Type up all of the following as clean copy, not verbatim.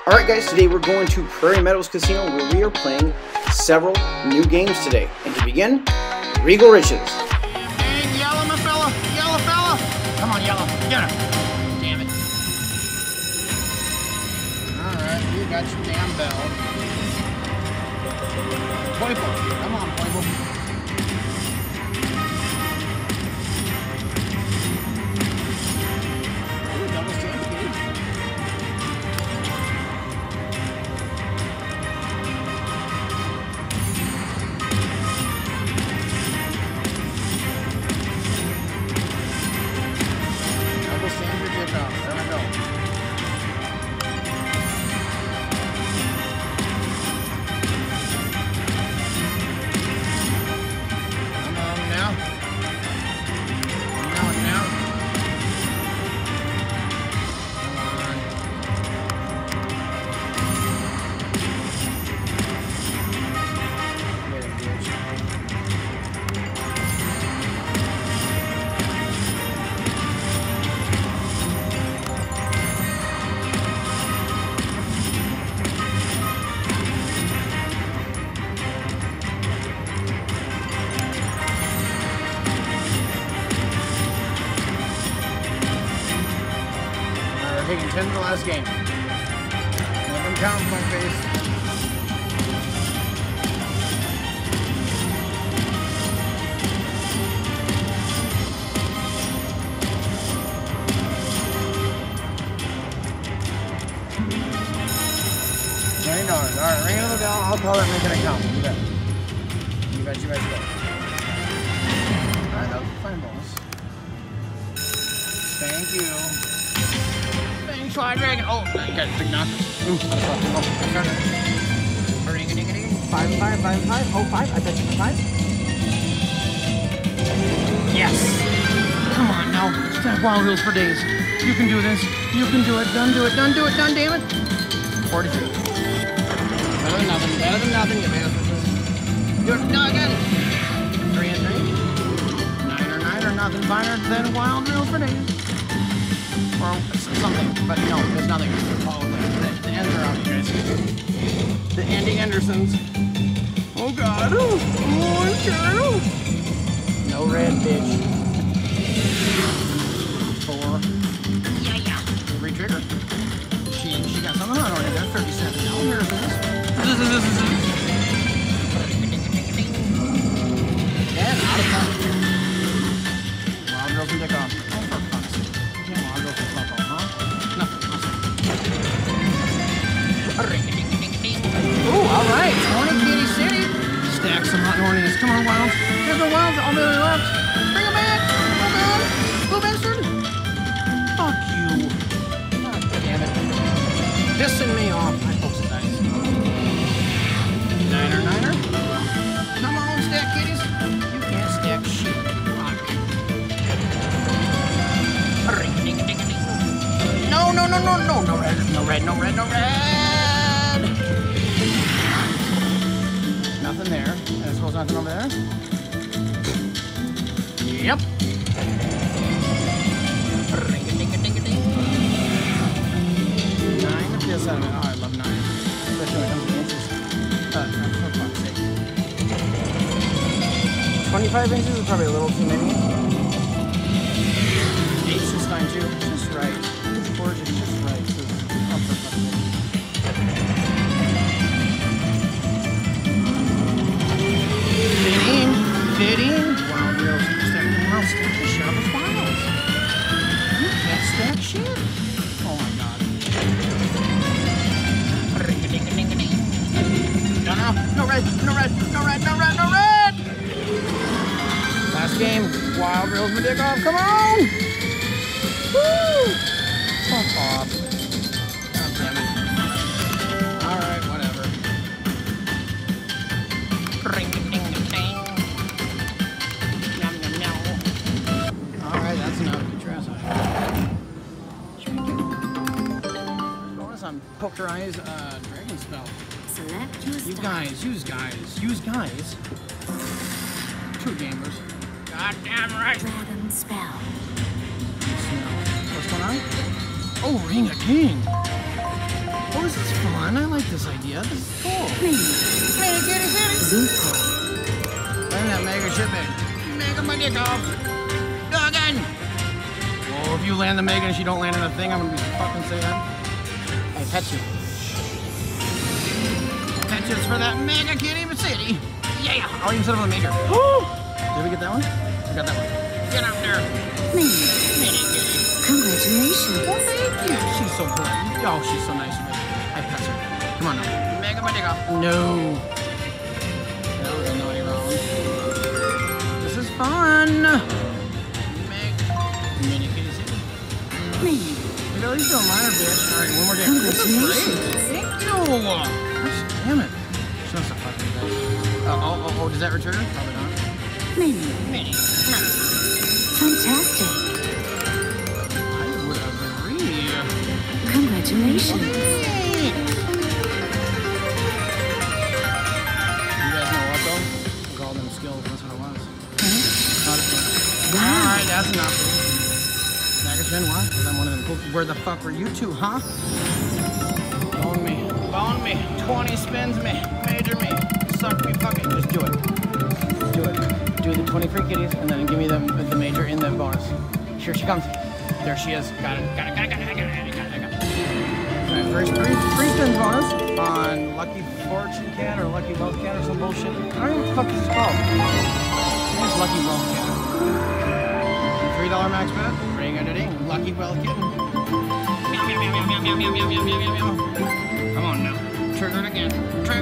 Alright guys, today we're going to Prairie Meadows Casino where we are playing several new games today. And to begin, Regal Riches. Hey, yellow, my fella! Yellow fella! Come on, yellow. Get him. Damn it. Alright, you got your damn bell. Playboy. Come on, Playboy. Taking 10 to the last game. Let them count in my face. $20. Alright, ring of the bell. I'll call it making a count. You bet. You bet, you bet, you bet. Alright, that was a fine bonus. Thank you. Try dragon. Oh, you got a big knock. Ooh, five and five, five and five. Oh, five. I bet you for five. Yes. Come on now. Stack wild wheels for days. You can do this. You can do it. Done. Do it. Done. Do it. Done. Damn it. 43. Better than nothing. Better than nothing. You bastard. Do it. No, I got it. 3 and 3. 9 or 9 or nothing. Finer than wild wheels for days. Or something, but no, there's nothing. Oh, the ends are out, you guys. The Andy Andersons. Oh god. Oh, I'm scared. No red, bitch. 4. Yeah. Re-trigger. She got something on her. That's 37. Now here it is. And out of time. Wild girls can take off. Oh, for fuck's sake. Ooh, alright, 20 Kitty City. Stack some hot hornies. Come on, Wilds. There's no Wilds all the way left. Bring them back. Oh god. Blue bastard. Fuck you. God damn it. Pissing me off. I hope so nice. Niner. Come on, stack kitties. You can't stack shit. Fuck. No. No red. Nothing there. And I suppose nothing over there? Yep. 9 to this out of it. Oh, I love 9. Especially when it comes to inches. For fuck's sake. 25 inches is probably a little too many. 8's just fine too. Just right. 4 is just right. So, oh, for fuck's sake. Fit in. Wild girls. Stack wild. Stack the shit out of wilds. You can't stack shit. Oh my god. No red. Last game. Wild girls, my dick off. Come on. Woo. Fuck off. God damn it. Alright, whatever. Alright, that's enough. Get your ass out. Bonus on Poke Your Eyes, Dragon Spell. Use guys. True gamers. Goddamn right. Dragon Spell. What's going on? Oh, Ring of King. Oh, this is fun. I like this idea. This is cool. Mega kitty city. Find that mega shipment. Mega my dick off. Go again. Oh, if you land the mega and she don't land in the thing, I'm gonna be fucking sad. I pet you. Pet you for that mega kitty city. Yeah. Oh, you can set up on the major. Did we get that one? We got that one. Get up there. Mini kitty. Congratulations. Well, thank you. She's so cool. Oh, she's so nice to me. I pet her. Come on now. Mega my dick off. No. That was a naughty round. This is fun. Mini kitty city. Look at these doing minor bitch. Alright, one more game. This is great. Thank you. Gosh, damn it. She wants to fucking bitch. Oh, does that return? Probably not. Mini. Fantastic. I would agree. Congratulations. You guys know what though? It was all them skills, that's what it was. Alright, that's enough. Snaggerspin, what? Because I'm one of them cookies. Where the fuck were you two, huh? Bone me. 20 spins me. Major me. Suck me fucking. Just do it. Do it. Do the 20 free kitties and then give me the major in the bonus. Here she comes. There she is. Got it. Alright, first free spins bonus on Lucky Fortune Cat or Lucky Wealth Cat or some bullshit. I don't know what the fuck this is called. It's Lucky Wealth Cat. $3 max bet. Ring under ding. Lucky Wealth Kitten. Meow. Come on now. Trigger it again.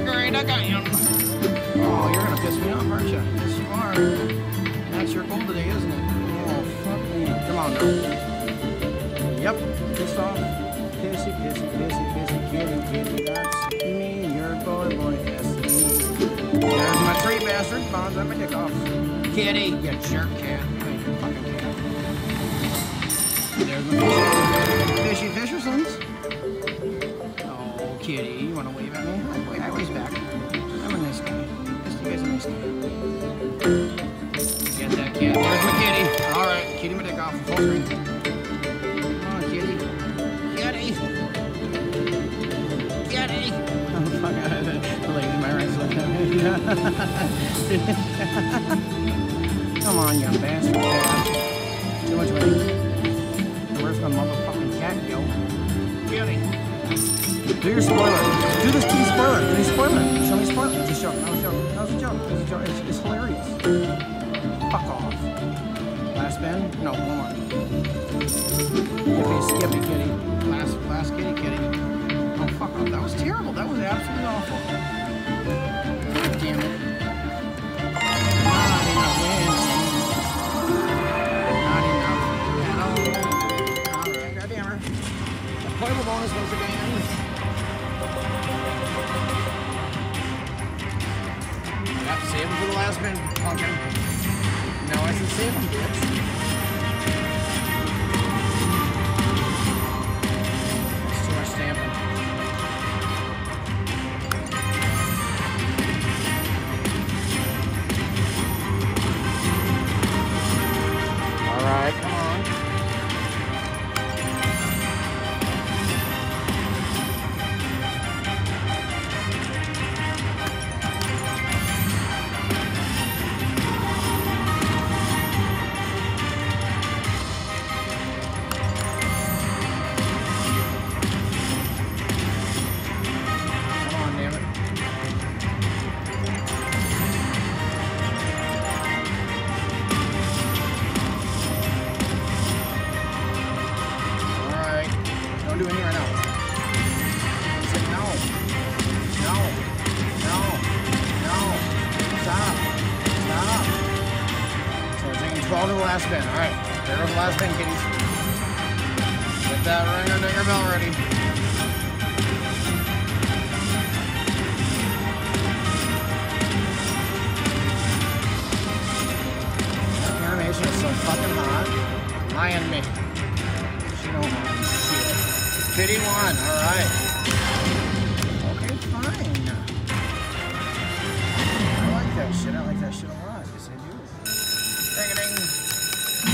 Oh, you're gonna piss me off, aren't you? Yes, you are. That's your goal today, isn't it? Oh, fuck me. Come on now. Yep. Pissed off. Pissy, kitty. That's me, your boy, that's me. There's my tree bastard. Bonds on my dick off. Kitty, you jerk cat. I ain't your fucking cat. There's my fishy Fishersons. Oh, kitty, you wanna wave at me? I wave back. I'm a nice guy. You guys are nice guy. Get that cat. There's my kitty. Alright, kitty my dick off. Full screen. Come on, kitty. Kitty. Oh, fuck out of it. The lady in my right foot. Come on, you bastard cat. Too much money. Where's my motherfucking cat, yo? Kitty. Do your spoiler. Do this kitty spoiler. Do your spoiler. Show me spoiler. It's a joke. That was a joke. It's hilarious. Fuck off. Last spin? No, one more. Skippy kitty. Last kitty. Oh, fuck off. That was terrible. That was absolutely awful. God damn it. Not enough wins. Alright, goddamn her. A playable bonus once again. Yep, save them for the last spin. Okay. No, I said save them, bitch. It's too much stamping. Alright, come on. Don't do any right now. I said no. Stop. So we're taking 12 to the last spin. Alright, there goes the last spin, kitties. Get that ringer-dinger bell ready. That animation is so fucking hot. Lying me. She don't mind shit. Kitty won, alright. Okay, fine. I like that shit a lot. Yes, I do. Ding-a-ding.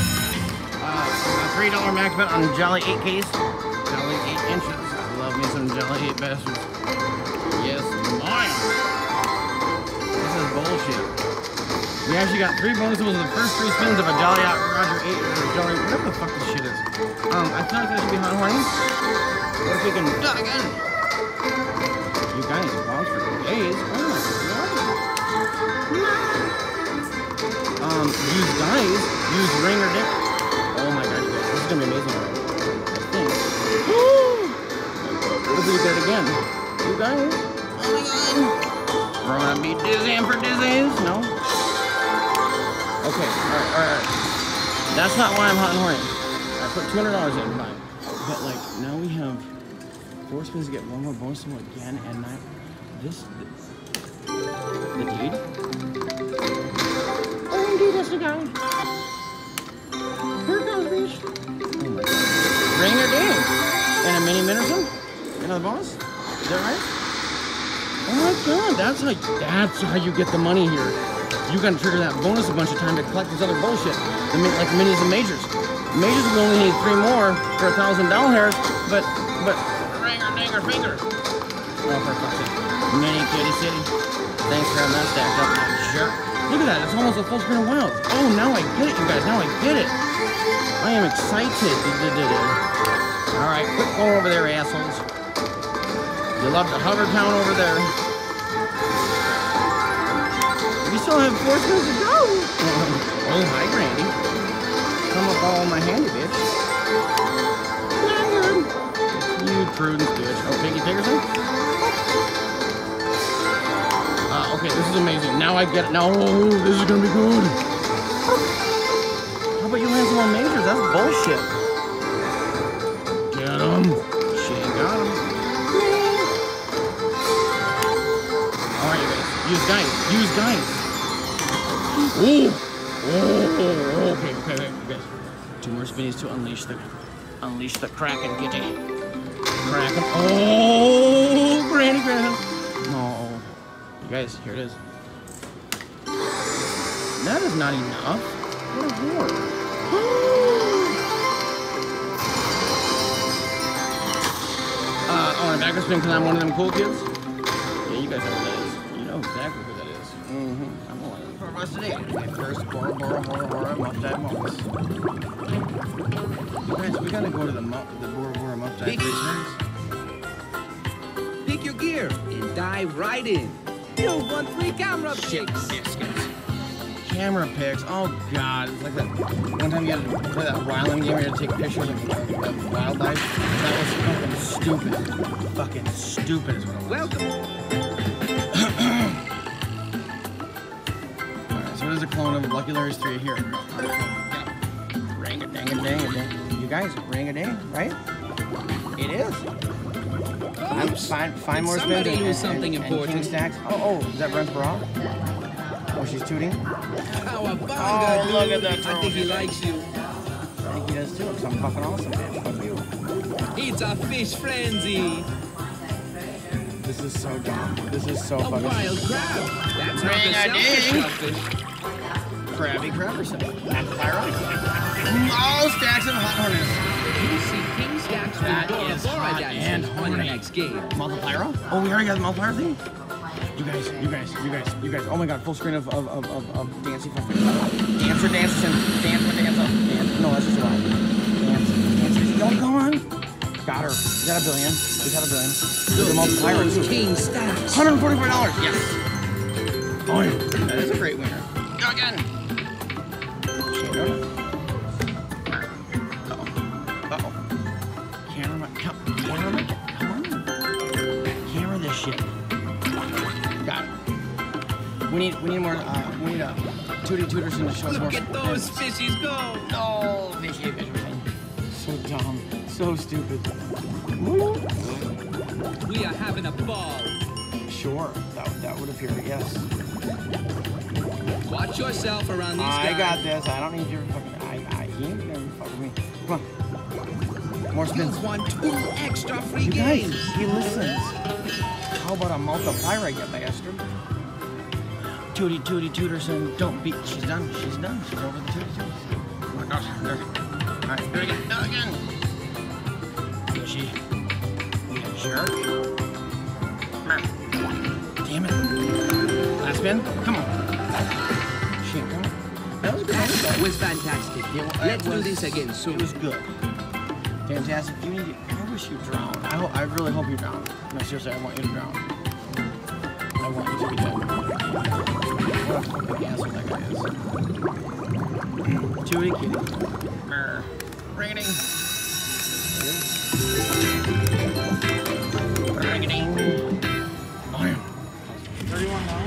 $3 max bet on Jolly 8 case. Jolly 8 inches. I love me some Jelly 8 bastards. Yes, mine. This is bullshit. We actually got 3 bonuses in the first 3 spins of a Jolly Out Roger 8 or Jolly, whatever the fuck this shit is. I feel like that should be hot horny. What if we can do it again? You guys, bounce for days. Oh my god. Use dice, use ring or dip. Oh my god, you guys, this is gonna be amazing. I think. What if we did it again? You guys? Oh my god. We're gonna be dizzying for dizzies? No? Okay, alright. That's not why I'm hot and horny. I put $200 in, fine. But like, now we have 4 spins to get 1 more bonus again, and not this. The deed? Oh, indeed, that's the guy. Here goes, bitch. Oh my god. Ring or ding? And a mini Minnerson? Another bonus? Is that right? Oh my god, that's how you get the money here. You gotta trigger that bonus a bunch of times to collect this other bullshit. Like minis and majors. Majors we only need 3 more for $1,000, but ring or ding or finger. Oh, for fuck's sake. Mini Kitty City. Thanks for having that stacked up, you jerk. Look at that, it's almost a full screen of Wild. Oh, now I get it, you guys, now I get it. I am excited. Alright, quit going over there, assholes. You love the hover town over there. We still have 4 spins to go. Oh, hi, Randy. Come up all in my handy, bitch. You prudence, bitch. Oh, Piggy Piggerson? Okay, this is amazing. Now I get it. No, this is gonna be good. How about you land some more majors? That's bullshit. Get him. She ain't got him. Alright, you guys. Use guys. Use guys. Ooh. Oh, okay, you guys. 2 more spinnies to unleash the Kraken, Gtech. Kraken. Oh, Granny. No. You guys, here it is. That is not enough. What a whore. Oh, and a backer spin because I'm one of them cool kids? Yeah, you guys know who that is. You know exactly who that is. Mm-hmm. I'm one of them for us today. My first Bora Muff Muff. Guys, we gotta go to the Bora Muff Dive race. Pick your gear and dive right in. You want 3 camera picks. Camera picks. Oh god, it's like that one time you had to play that wildlife game where you had to take pictures of wildlife. That was fucking stupid. Fucking stupid is what it was. Welcome. Alright, so there's a clone of Lucky Larry's 3 here. Ring a ding a ding a ding. You guys, ring a ding, right? It is. Find more spins and king stacks. Oh, is that Brent's bra? Oh, she's tooting. Oh, look at that. I think he likes you. I think he does too, because I'm fucking awesome, bitch. Fuck you. It's a fish frenzy. This is so dumb. This is so fucking wild crab. That's not the selfish. Krabby Crabberson. That's Prairie. Oh, stacks of hot hornets. You see king stacks with Bora and on the next game. Multiplier? Oh, we already got the multiplier thing? You guys. Oh my god, full screen of dancing. Dancer. No, that's just a lot. Dance. Oh, come on. Got her. We got a billion. The multiplier too. King stacks. $144. Yes. Oh yeah. That is a great winner. Go again. Camera this shit. Got it. We need more. We need a Tootie Tooterson to show us more. Look at those fishies go. No, fishy. So dumb. So stupid. We are having a ball. Sure. That would appear. Yes. Watch yourself around these guys. I got this. I don't need your fucking. He ain't gonna fuck with me. Come on. More spins. You want 2 extra free you games. Guys, he listens. How about a multiplier, you bastard? Tootie Tooterson. Don't beat. She's done. She's over the Tootie. Oh my gosh. There. Alright, do it again. Fishy. jerk. Damn it. Last spin? Come on. Shit, come on. That was good. That was fantastic. Let's do this again soon. It was good. Fantastic. I wish you drowned. I really hope you drown. No, seriously, I want you to drown. I want you to be dead. What a fucking asshole that guy is. Chewy kitty. Ring-a-ding. Ring-a-ding. Bam. 31 now.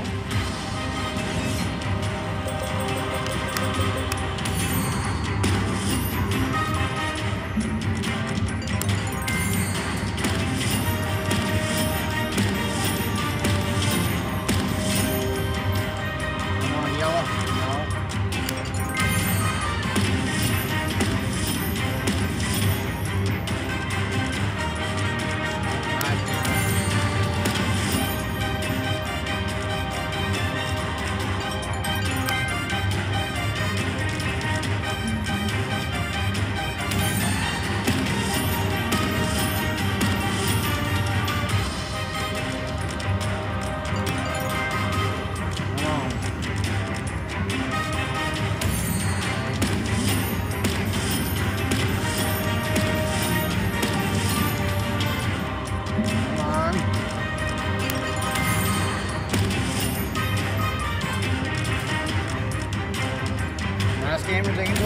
Game, we're taking 12.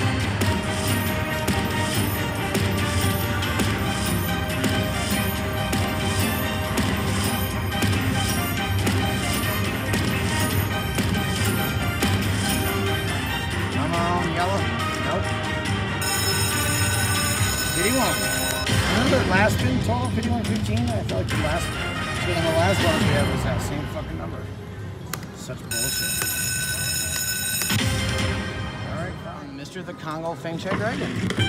Come on, yellow. Nope. 51. Remember last spin, 12, 51, 15? I feel like the last spin on the last one we had was that same fucking number. Such bullshit. Mr. The Congo Feng Dragon.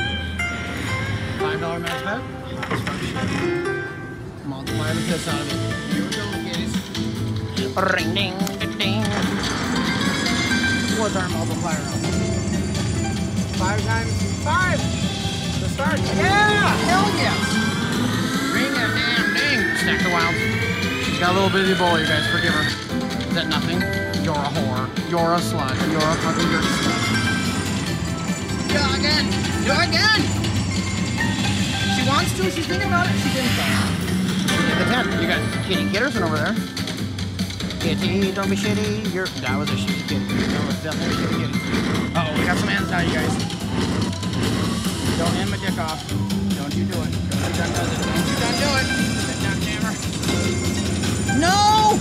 $5 max bet. Multiply the piss out of it. Here we go, guys. Ring ding ding ding. What's our multiplier on? 5 times 5 to start. Yeah! Hell yes! Ring a damn ding. Stack the wilds. She's got a little bit of the bowl, you guys. Forgive her. Is that nothing? You're a whore. You're a slut. You're a fucking dirty slut. Do it again! Do it again! She wants to, she's thinking about it, she didn't though. Get the 10. You got Kitty Kitterson over there. Kitty, don't be shitty. That was a shitty kitty. That was definitely a shitty kitty. Uh oh, we got some hands now, you guys. Don't hand my dick off. Don't you do it. Don't you done does it. Don't you done do it. Sit down, jammer. No!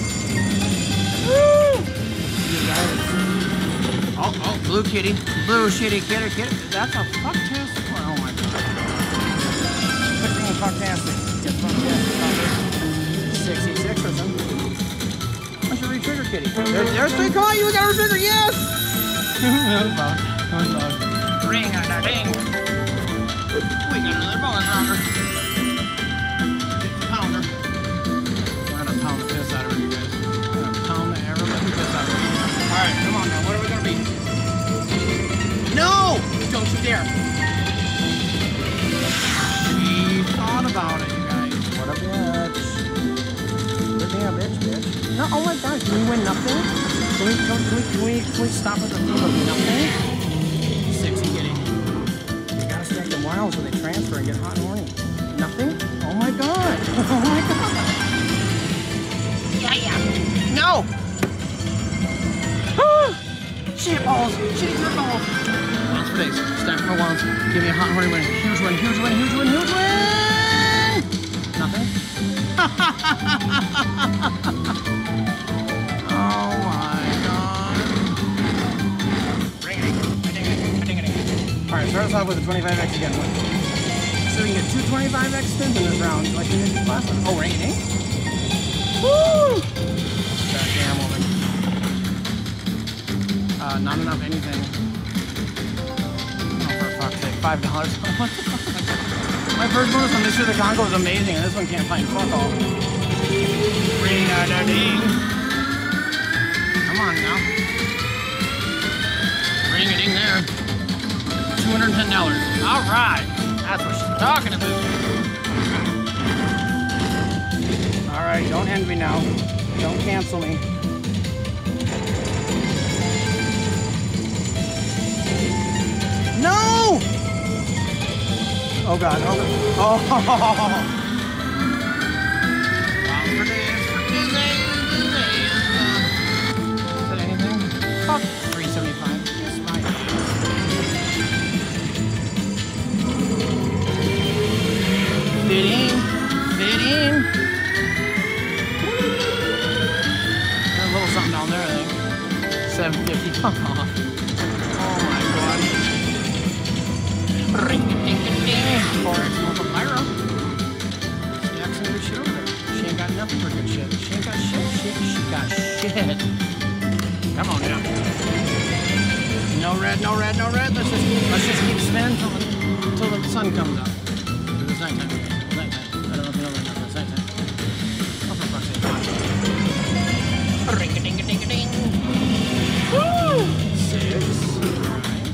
Woo! You guys. Oh, blue kitty. Blue shitty kitty. That's a fucktastic one. Oh my god. Picking a fucktastic. Get fun. 66 or something. What's your re-trigger kitty? There's 3. Come on, you got a re-trigger. Yes! Ring on that ding. We got another bonus rounder. Pounder. We're gonna pound the piss out of her, you guys. We're gonna pound the ever living piss out of her. Alright, come on now. What are we gonna be? No! Don't you dare! She thought about it, you guys. What a bitch. Good damn bitch. No, oh my god, can we win nothing? Can we stop at the theme of nothing? 60 kitty. You gotta stack the wilds when they transfer and get hot and horny. Nothing? Oh my god! Oh my god! Yeah. No! Shit balls! Shitty dirt balls! Wilds for days. Stack my wilds. Give me a hot and horny win. Huge win. Nothing? Oh my god. Ring-a-ding. Alright, start us off with a 25x again. So we can get 2 25x spins in this round, like we did last one. Oh, ring-a-ding? Woo! That damn woman. Not enough anything. Oh, for fuck's sake. $5. My first bonus on Mr. the Congo was amazing, and this one can't find fuck all. Ring-a-ding. Come on now. Ring-a-ding there. $210. Alright. That's what she's talking about. end me now. Don't cancel me. No! Oh God, oh God. Oh! Is that anything? Fuck. 375. Yes, my Fit in. Fit in. There's a little something down there, I think. 750. Oh my God. Ring-a-ding-a-ding. Forest multiplier. Stacks some good shit over there. She ain't got nothing for good shit. She ain't got shit. She got shit. Come on now. No red, no red, no red. Let's just keep spinning until the sun comes up. It's nighttime. It's nighttime. I don't know if you know that, but it's nighttime. Oh, for fuck's sake. Ring-a-ding-a-ding-a-ding. Woo! 6. Right.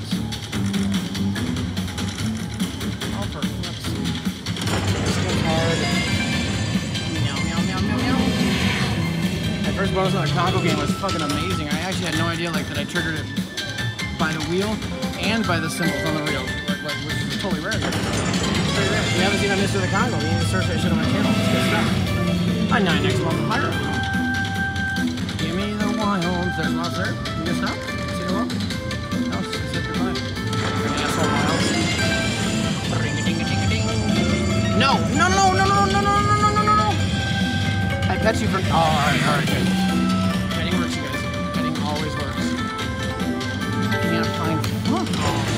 Oh, for fuck's sake. This goes hard. Meow, meow, meow, meow, meow. My first bonus on the Congo game was fucking amazing. I actually had no idea like that I triggered it by the wheel and by the symbols on the reel, which is totally rare. Very rare. If you haven't seen a Mr. the Congo, you need to search that shit on my channel. It's good stuff. A 9x multiplier. Give me the wilds. There's lots there. You gonna stop? Say hello? No, say goodbye. Asshole wilds. Ring-a-ding-a-ding-a-ding. No! No, no, no, no, no, no, no, no, no, no, no! I bet you for... Oh, alright, good. Betting works, you guys. Betting always works. Can't find... Oh. As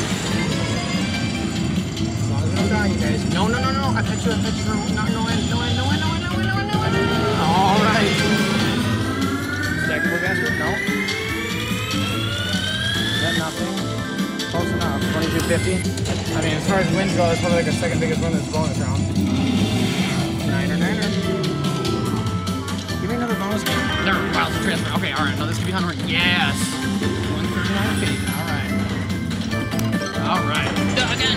long as we don't die, you guys. No, no, no, no. I bet you for... No end, no end, no end, no end, no end, no end, no end. Alright. Stackable gaster? No. Is that nothing? Close enough. 2250. I mean, as far as wins go, that's probably like a second biggest win this bonus round. Niner. Give me another bonus game. There, wild transfer. Okay, alright. No, this could be 100. Yes. 139.50. Alright. Alright. Again.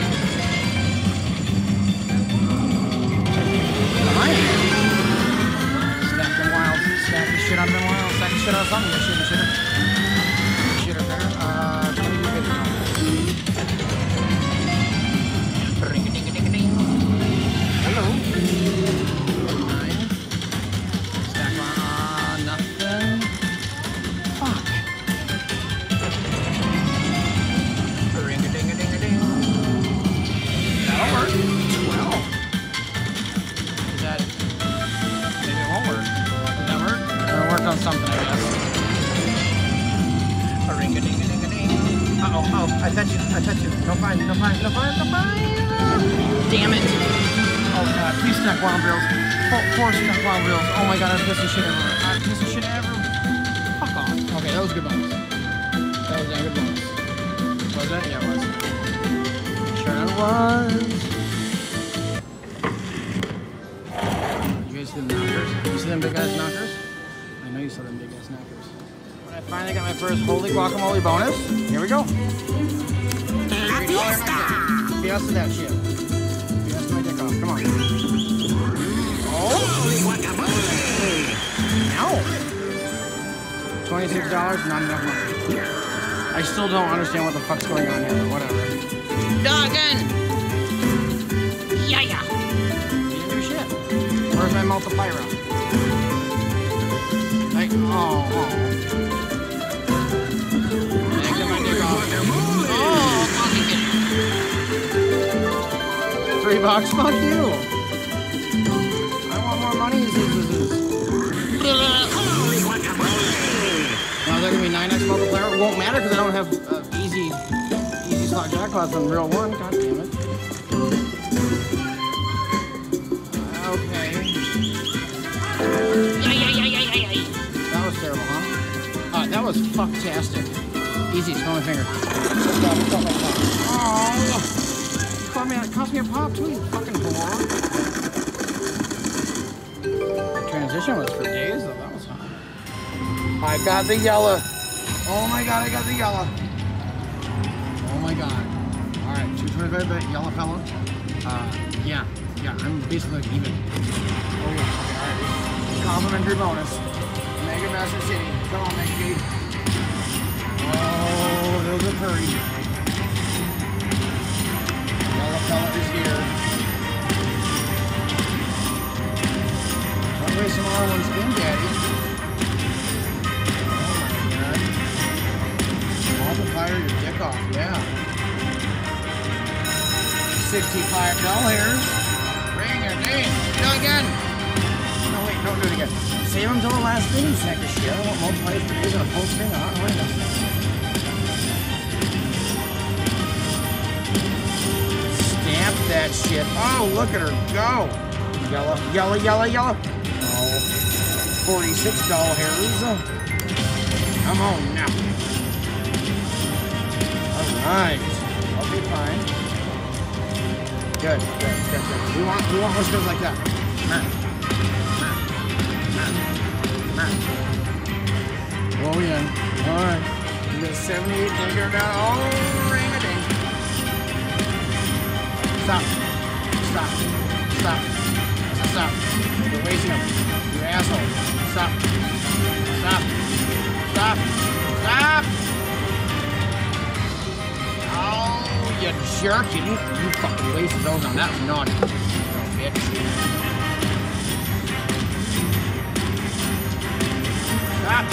Stack them wild. Stack the shit out of them wild. Stack the shit out of something. Shitter. Shitter better. 2250. Ring-a-ding-a-ding-a-ding. Hello. 9. Stack nothing. Fuck. Ring-a-ding-a-ding-a-ding. That'll work. 12. Is that... Maybe it won't work. Does that work? It'll work on something, I guess. Ring-a-ding-a-ding-a-ding. Uh-oh, oh, I touch you. No fine. Damn it. Oh God, 3 stack wild reels. 4 stack wild reels. Oh my God, I'm pissing shit everywhere. Fuck off. Okay, that was a good bonus. That was a good bonus. Was that? Yeah, it was. Sure it was. You guys see them knockers? You see them big ass knockers? I know you saw them big ass knockers. When I finally got my first holy guacamole bonus, here we go. Fiesta that shit. Fiesta my dick off. Come on. Oh! Ow! $26, not enough money. I still don't understand what the fuck's going on here, but whatever. Doggin! Yeah! You didn't do shit. Where's my multiplier? Like, oh. Take my dick off. Oh, fucking get $3, fuck you! I want more money. Now is that gonna be 9x multiplier? It won't matter because I don't have easy slot jackpots on real one. God damn it. Okay. That was terrible, huh? That was fucktastic. Easy, smell my finger. Oh. It cost me a pop too, you fucking Bora. The transition was for days though, that was hot. I got the yellow. Oh my God, I got the yellow. Oh my God. Alright, 225 bet, yellow fella. Yeah, I'm basically like even. Oh, okay, alright. complimentary bonus. Mega Master City. Come on, Mega G. Oh, those are Prairie. Yellow color is here. Don't waste some more one spin, Daddy. Oh my god. Multiplier your dick off, yeah. $65. Ring a ding. Do it again. No, wait, don't do it again. Save them till the last spin, you sack of shit. I don't want multipliers for days on a full spin. I don't want to. Stamp that shit. Oh, look at her go. Yellow, yellow, yellow, yellow. Oh, $46 hairs. Come on now. Alright. I'll be fine. Good, good, good, good. We want more spins like that. Oh yeah. Alright. You got 78 digger down. Oh, ring a ding. Stop. Stop. Stop. Stop. You're wasting them. You asshole. Stop. Stop. Stop. Stop. Oh, you jerk. You fucking wasted those on. That was naughty. Oh, bitch. Stop.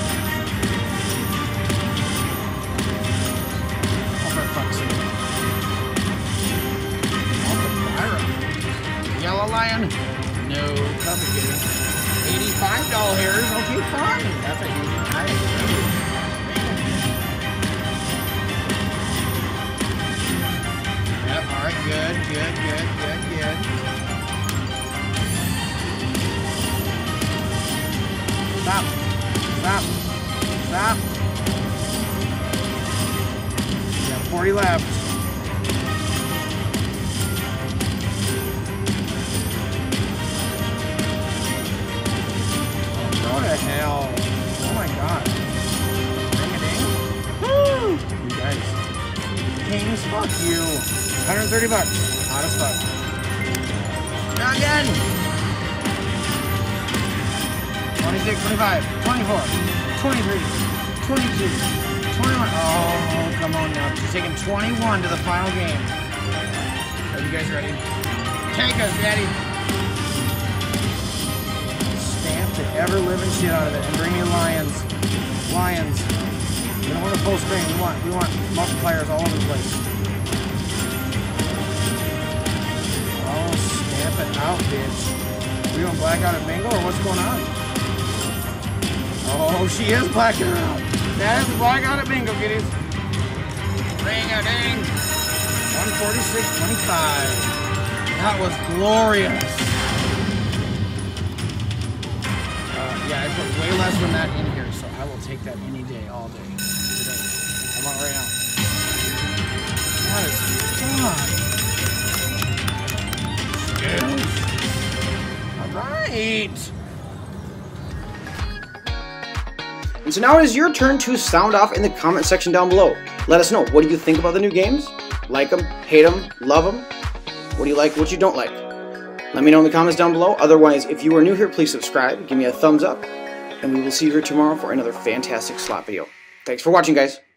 Oh, for fuck's sake. Yellow lion. No cover getting. $85 hairs. Okay, fine. That's a huge high. Yep, alright, good, good, good, good, good. Stop. Stop. Stop. You got 40 left. What the hell? Oh my god. Ding-a-ding. Woo! You guys. Kings, fuck you. 130 bucks. Hot as fuck. Now again. 26, 25, 24, 23, 22, 21. Oh, come on now. She's taking 21 to the final game. Are you guys ready? Take us, Daddy. The ever-living shit out of it and bring in lions. Lions. We don't want a full screen. We want multipliers all over the place. Oh, stamp it out, bitch. We want blackout at bingo or what's going on? Oh, she is blacking out. That is the blackout at bingo, kiddies. Ring a ding. 146.25. That was glorious. Yeah, I put way less than that in here, so I will take that any day, all day, today. I want it right now. That is fun. Alright. And so now it is your turn to sound off in the comment section down below. Let us know, what do you think about the new games? Like them, hate them, love them? What do you like, what you don't like? Let me know in the comments down below. Otherwise, if you are new here, please subscribe, give me a thumbs up, and we will see you here tomorrow for another fantastic slot video. Thanks for watching, guys.